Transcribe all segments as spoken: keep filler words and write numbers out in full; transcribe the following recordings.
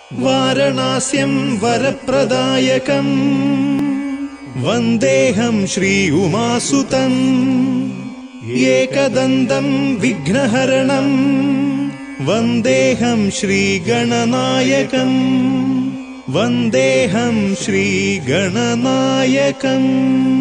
वारणास्यं वरप्रदायकं वन्देऽहं श्री उमासुतं एकदन्तं विघ्नहरणं वन्देऽहं श्रीगणनायकं वन्देऽहं श्रीगणनायकम्।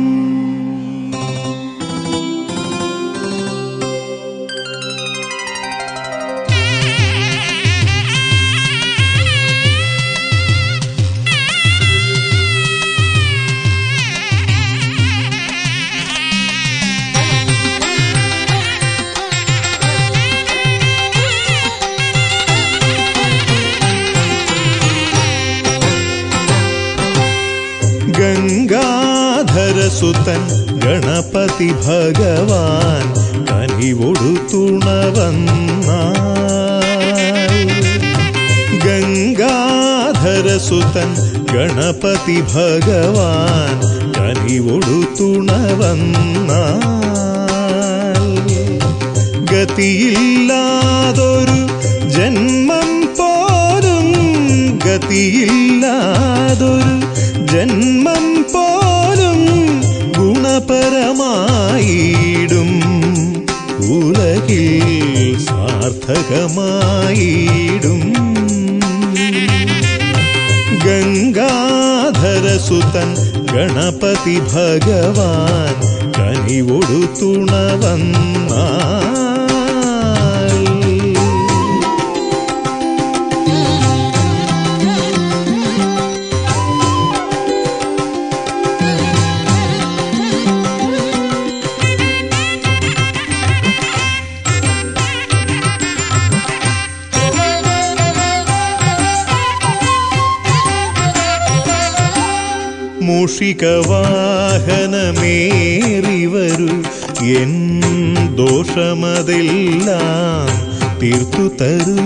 गंगाधरसुतन गणपति भगवान कनिवोडु तुणवन्नाय। गंगाधरसुतन गणपति भगवान कनिवोडु तुणवन्नाय। गतियिल्लादोरु जन्मं पोलुम गतियिल्लादोरु जन्मं पोलुम गुणपरमायिडुम उलगिल सार्थकमायिडुम। गंगाधरसुतन गणपति भगवान कनिवोडु तुणवन्नाय। മൂഷികവാഹനമേറിവരു എൻ ദോഷമതെല്ലാം തീർത്തു തരൂ।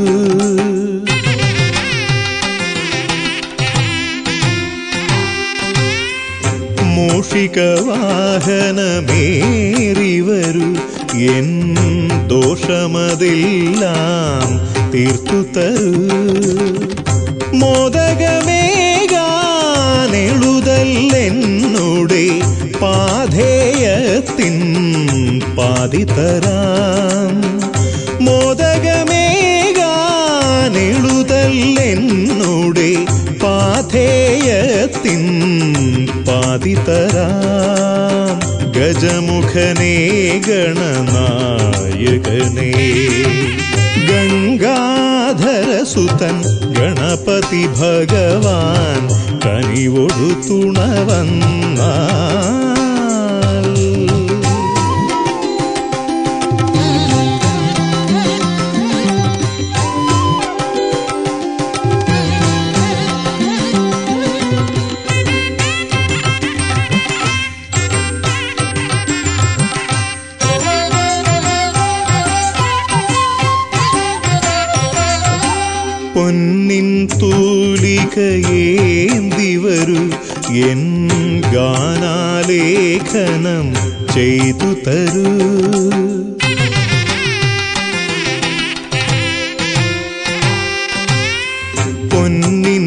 മൂഷികവാഹനമേറിവരു എൻ ദോഷമതെല്ലാം തീർത്തു തരൂ। മോദകമേകാനെഴുതല്ലെന്നുടെ പാധേയത്തിൻ പാതിതരാം। മോദകമേകാനെഴുതല്ലെന്നുടെ പാധേയത്തിൻ പാതിതരാം। ഗജമുഖനേ ഗണനായകനേ गंगाधरसुतन गणपति भगवान कनिवोडु तुणवन्नाय। പൊന്നിൻ തൂലികയേന്തിവരു എൻ ഗാനാലേഖനം ചെയ്തു തരൂ। പൊന്നിൻ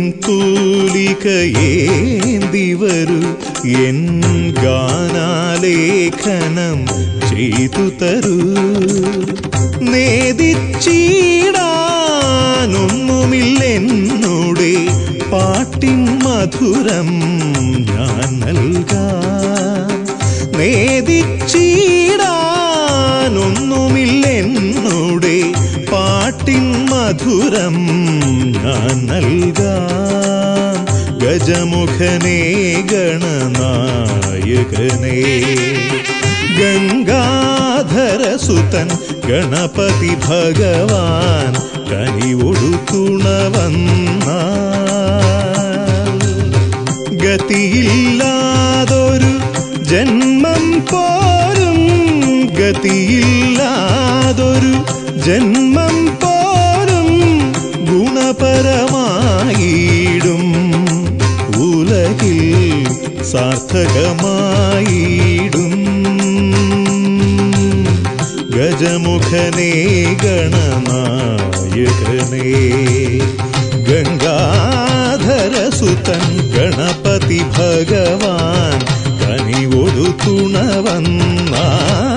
തൂലികയേന്തിവരു എൻ ഗാനാലേഖനം ചെയ്തു തരൂ। നേദിച്ചിടാനൊന്നുമില്ലെന്നുടെ പാട്ടിൻ മധുരം ഞാൻ നൽകാം। നേദിച്ചിടാനൊന്നുമില്ലെന്നുടെ പാട്ടിൻ മധുരം ഞാൻ നൽകാം। ഗജമുഖനേ ഗണനായകനേ गंगाधरसुतन गणपति भगवान कनिवोडु तुणवन्नाय। गतियिल्लादोरु जन्मं पोलुम गतियिल्लादोरु जन्मं पोलुम गुणपरमायिडुम उलगिल सार्थकमायिडुम। गजमुखने गणनायकने गंगा ഭക്തൻ ഗണപതി ഭഗവാൻ കനിവൊരു തുണ വന്നാ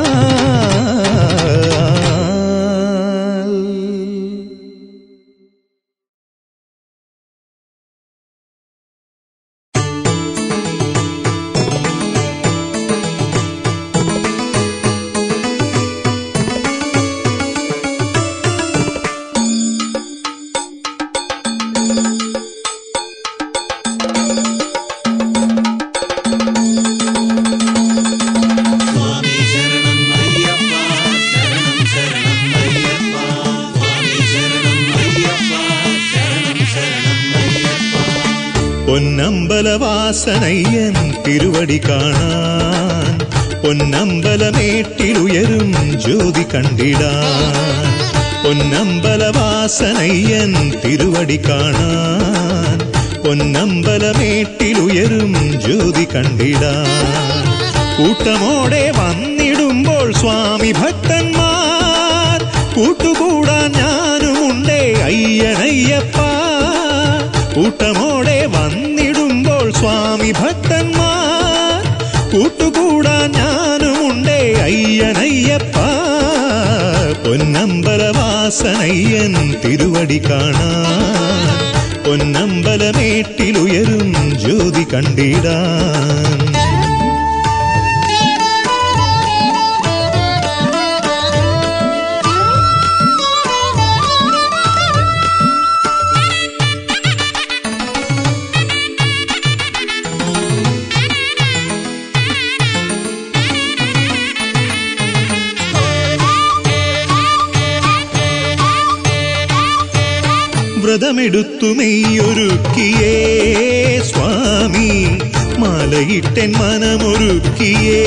പൊന്നമ്പലവാസനയ്യൻ തിരുവടി കാണാൻ പൊന്നമ്പലമേട്ടിലുയരും ജ്യോതി കണ്ടിടാൻ പൊന്നമ്പലവാസനയ്യൻ തിരുവടി കാണാൻ പൊന്നമ്പലമേട്ടിലുയരും ജ്യോതി കണ്ടിടാൻ കൂട്ടമോടെ വന്നിടുമ്പോൾ സ്വാമി ഭക്തന്മാർ കൂട്ടുകൂടാൻ ഞാനുമുണ്ടേ അയ്യനയ്യപ്പ കൂട്ടമോടെ വന്നിടുമ്പോൾ സ്വാമി ഭക്തന്മാർ കൂട്ടുകൂടാൻ ഞാനുമുണ്ടേ അയ്യനയ്യപ്പ പൊന്നമ്പലവാസനയ്യൻ തിരുവടി കാണാൻ പൊന്നമ്പലമേട്ടിലുയരും ജ്യോതി കണ്ടിടാൻ വ്രതമെടുത്തു മെയ്യൊരുക്കിയേ സ്വാമി മാലയിട്ടെൻ മനമൊരുക്കിയേ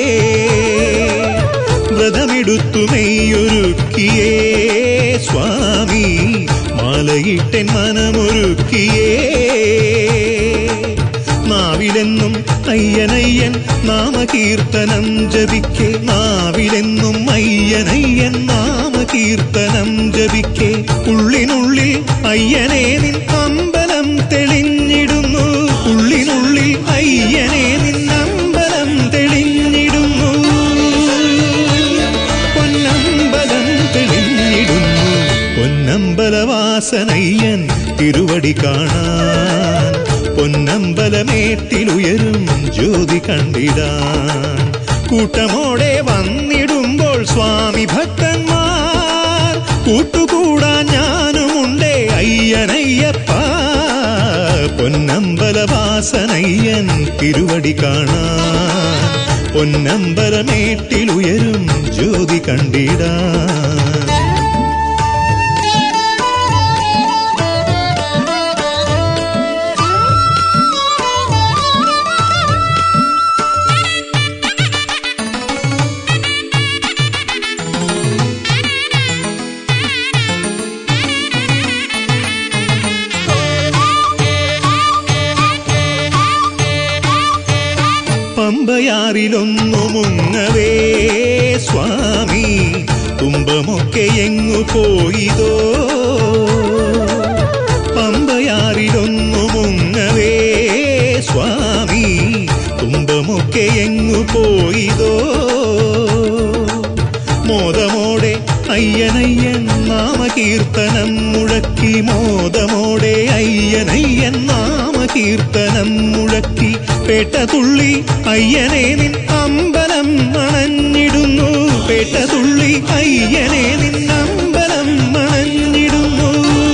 വ്രതമെടുത്തു മെയ്യൊരുക്കിയേ സ്വാമി മാലയിട്ടെൻ മനമൊരുക്കിയേ നാവിലെന്നും അയ്യനയ്യൻ നാമകീർത്തനം ജപിക്കെ നാവിലെന്നും അയ്യനയ്യൻ നാമകീർത്തനം ജപിക്കെ ഉള്ളിനുള്ളിൽ അയ്യനെ നിൻ അമ്പലം തെളിഞ്ഞിടുന്നു ഉള്ളിനുള്ളിൽ അയ്യനെ നിൻ അമ്പലം തെളിഞ്ഞിടുന്നു പൊന്നമ്പലം തെളിഞ്ഞിടുന്നു പൊന്നമ്പലവാസനയ്യൻ തിരുവടി കാണാൻ പൊന്നമ്പലമേട്ടിലുയരും ജ്യോതി കണ്ടിടാൻ കൂട്ടമോടെ വന്നിടുമ്പോൾ സ്വാമി ഭക്തന്മാർ കൂട്ടുകൂടാൻ ഞാനുമുണ്ടേ അയ്യനയ്യപ്പ പൊന്നമ്പലവാസനയ്യൻ തിരുവടി കാണാൻ പൊന്നമ്പലമേട്ടിലുയരും ജ്യോതി കണ്ടിടാൻ പമ്പയാറിലൊന്നു മുങ്ങവേ സ്വാമി തുമ്പമൊക്കെ എങ്ങു പോയിതോ പമ്പയാറിലൊന്നു മുങ്ങവേ സ്വാമി തുമ്പമൊക്കെ എങ്ങു പോയിതോ മോദമോടെ അയ്യനയ്യൻ നാമകീർത്തനം മുഴക്കി മോദമോടെ അയ്യനയ്യൻ നാമകീർത്തനം മുഴക്കി പേട്ടതുള്ളി അയ്യനെ നിൻ അമ്പലം അണഞ്ഞിടുന്നു പേട്ടതുള്ളി അയ്യനെ നിൻ അമ്പലം അണഞ്ഞിടുന്നു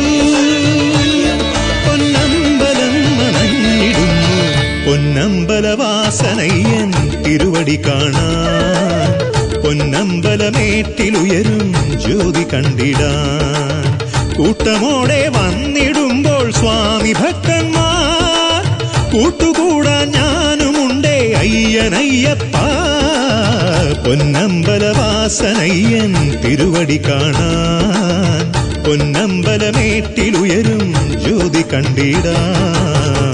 പൊന്നമ്പലം അണഞ്ഞിടുന്നു പൊന്നമ്പലവാസനയ്യൻ തിരുവടി കാണാൻ പൊന്നമ്പലമേട്ടിലുയരും ജ്യോതി കണ്ടിടാൻ കൂട്ടമോടെ വന്നിടുമ്പോൾ സ്വാമി ഭക്തന്മാർ കൂട്ടുകൂടാൻ ഞാനുമുണ്ടേ അയ്യനയ്യപ്പ പൊന്നമ്പലവാസനയ്യൻ തിരുവടി കാണാൻ പൊന്നമ്പലമേട്ടിലുയരും ജ്യോതി കണ്ടിടാൻ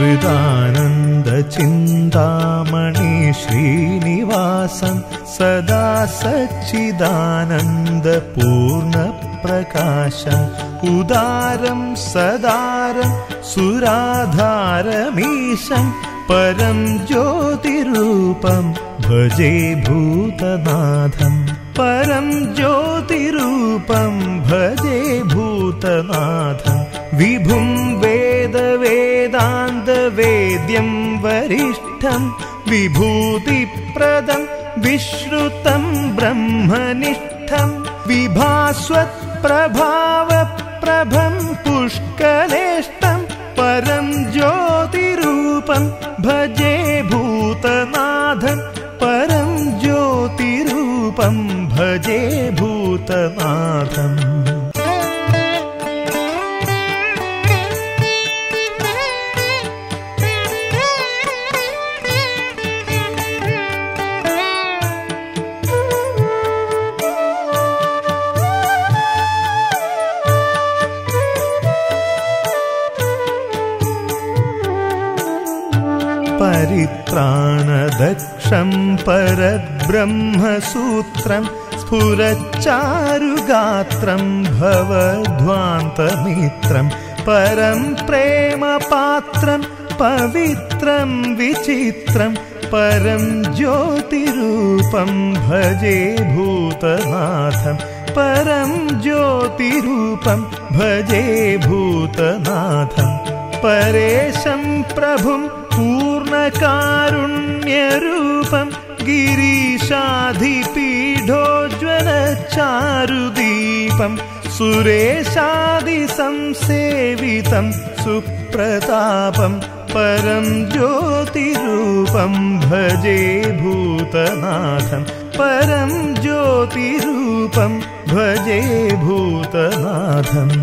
हृदानन्द चिन्तामणि श्रीनिवासं सदा सच्चिदानन्द पूर्णप्रकाशम् उदारं सदारं सुराधारमीशं परं ज्योतिरूपं भजे भूतनाथं परं ज्योतिरूपं भजे भूतनाथं विभुं वेद वेदान्त वेद्यं वरिष्ठं विभूतिप्रदं विश्रुतं ब्रह्मनिष्ठं विभास्वत् प्रभावप्रभं पुष्कलेष्टं परं ज्योतिरूपं भजे भूतनाथं परं ज्योतिरूपं भजे भूतनाथम् परित्राणदक्षं परब्रह्मसूत्रं स्फुरच्चारुगात्रं भवध्वान्तमित्रं परं प्रेमपात्रं पवित्रं विचित्रं परं ज्योतिरूपं भजे भूतनाथं परं ज्योतिरूपं भजे भूतनाथं परेशं प्रभुं पूर्णकारुण्यरूपं गिरीशाधिपीठोज्ज्वलचारुदीपं सुरेशादिसंसेवितं सुप्रतापं परं ज्योतिरूपं भजे भूतनाथं परं ज्योतिरूपं भजे भूतनाथम्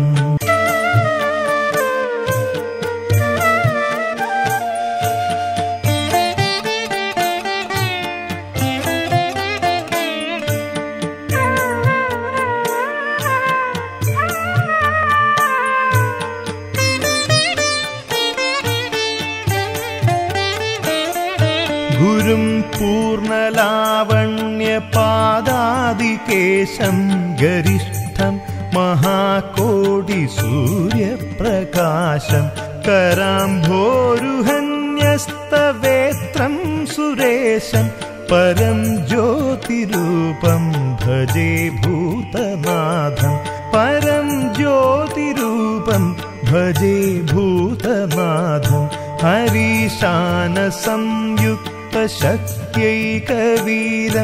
गुरुं पूर्णलावण्यपादादिकेशं गरिष्ठं महाकोटिसूर्यप्रकाशं कराम्भोरुहन्यस्तवेत्रं सुरेशं परं ज्योतिरूपं भजे भूतनाथं परं ज्योतिरूपं भजे भूतनाथं हरीशानसंयुक्त शक्त्यैकवीरं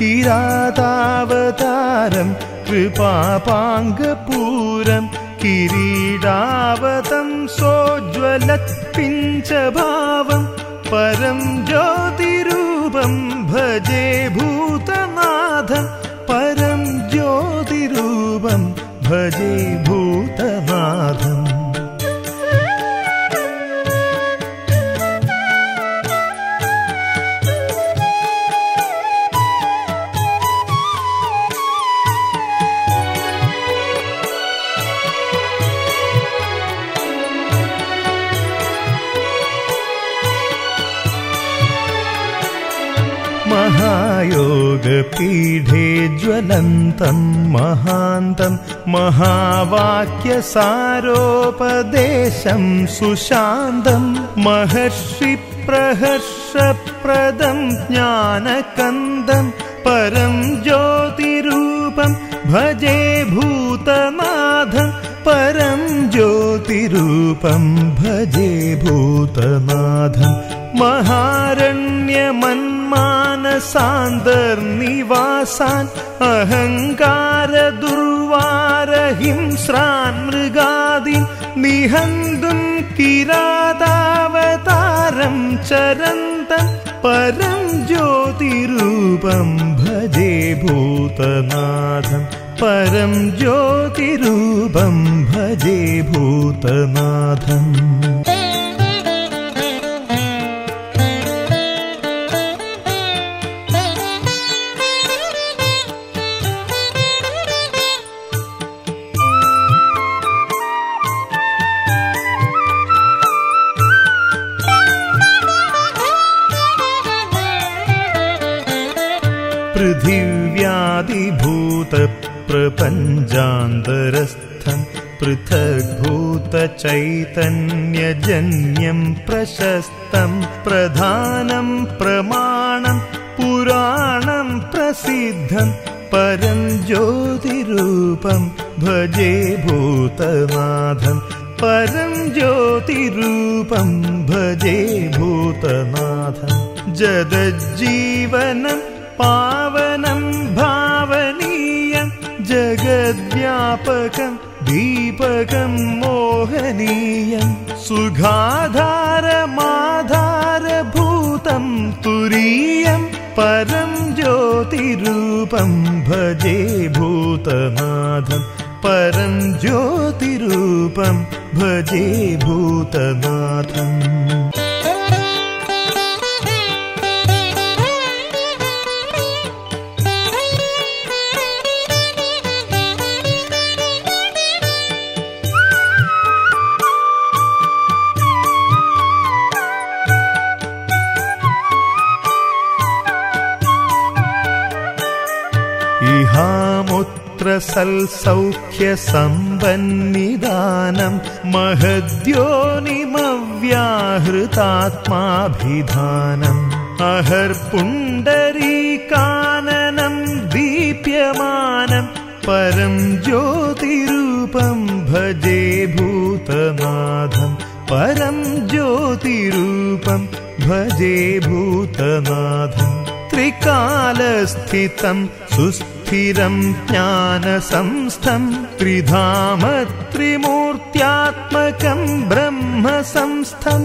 किरातावतारं कृपापाङ्गपूरं किरीटावतं सोज्ज्वलत्पिञ्चभावं परं ज्योतिरूपं भजे भूतनाथं परं ज्योतिरूपं भजे भूतनाथम् महायोगपीठे ज्वलन्तं महान्तं महावाक्यसारोपदेशं सुशान्तं महर्षिप्रहर्षप्रदं ज्ञानकन्दं परं ज्योतिरूपं भजे भूतनाथं परं ज्योतिरूपं भजे भूतनाथं महारण्यमन्मानसान्तर्निवासान् अहङ्कारदुर्वारहिंस्रान् मृगादीन् निहन्तुं किरातावतारं चरन्तं परं ज्योतिरूपं भजे भूतनाथं परं ज्योतिरूपं भजे भूतनाथम् प्रपञ्चान्तरस्थं पृथग्भूतचैतन्यजन्यं प्रशस्तं प्रधानं प्रमाणं पुराणं प्रसिद्धं परं ज्योतिरूपं भजे भूतनाथं परं ज्योतिरूपं भजे भूतनाथं जगज्जीवनं पावनं भावनीयं जगद्व्यापकं दीपकं मोहनीयं सुखाधारमाधारभूतं तुरीयं परं ज्योतिरूपं भजे भूतनाथं परं ज्योतिरूपं भजे भूतनाथम् इहामुत्र सल्सौख्यसम्पन्निदानं महद्योनिमव्याहृतात्माभिधानम् अहर्पुण्डरीकाननं दीप्यमानं परं ज्योतिरूपं भजे भूतनाथं परं ज्योतिरूपं भजे भूतनाथम् त्रिकालस्थितं सुस्थिरं ज्ञानसंस्थं त्रिधाम त्रिमूर्त्यात्मकं ब्रह्मसंस्थं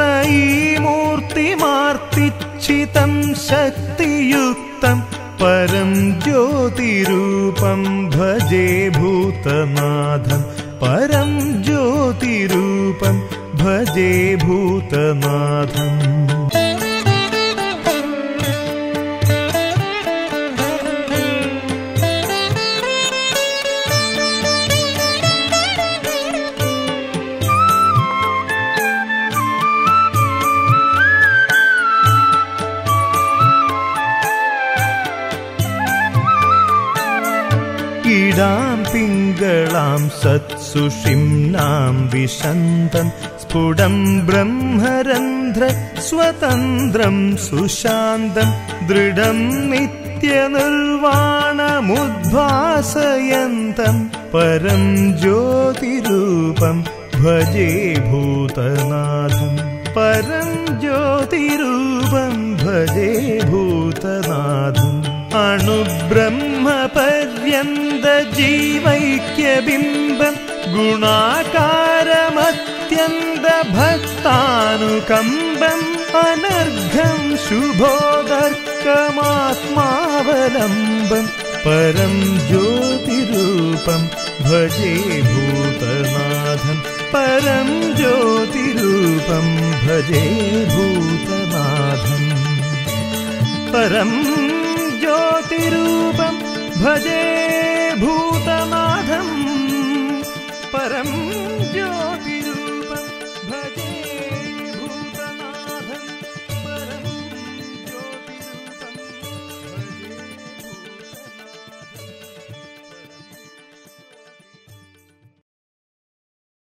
त्रयीमूर्तिमार्तिच्छितं शक्तियुक्तं परं ज्योतिरूपं भजे भूतनाथं परं ज्योतिरूपं भजे भूतनाथम् ीडां पिङ्गलां सत्सुषिम्नां विशन्तं स्फुटं ब्रह्मरन्ध्र स्वतन्त्रं सुशान्तं दृढं नित्यनिर्वाणमुद्भासयन्तं परं ज्योतिरूपं भजे भूतनाथं परं ज्योतिरूपं भजे भूतनाथम् अणुब्रह्मपर्यन्तजीवैक्यबिम्बं गुणाकारमत्यन्तभक्तानुकम्बम् अनर्घं शुभोदर्कमात्मावलम्बं परं ज्योतिरूपं भजे भूतनाथं परं ज्योतिरूपं भजे भूतनाथम् परं ज्योतिरूपं भजे भूतनाथं परं